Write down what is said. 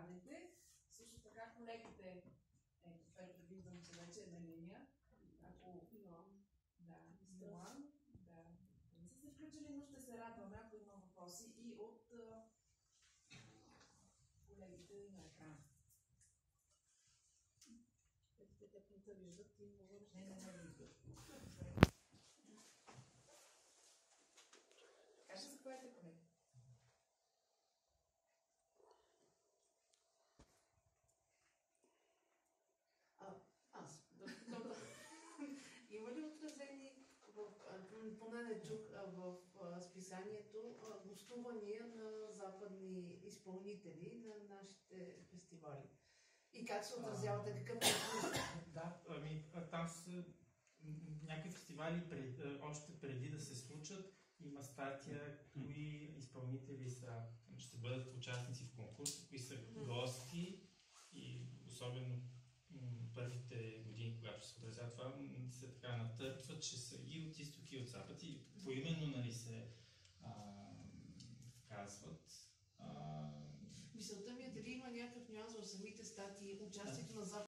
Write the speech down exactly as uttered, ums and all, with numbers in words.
фестивалите. Също така колегите, ето, Петър, виждам, че вече е на линия. Ако Илон, да, Илон, да, не са се включили, но ще се радваме, ако има въпроси и от а, колегите на екрана. Те те не се виждат и говориш. Не, не, не виждат. Кажа за коите, колеги. Аз. Добре. Има ли отразени, в, поне не чух, в списанието, гостувания на западни изпълнители на нашите фестивали? И как се отразявате? Какъв е? Да, ами там са някакви фестивали пред, още преди да се случат. Има статия, кои изпълнители са, ще бъдат участници в конкурс, кои са гости и особено първите години, когато се отразява това, се така натърпват, че са и от изток и от запад и поименно, нали, се а, казват. А... Мисълта ми е дали има някакъв нюанс в самите статии, участието на запад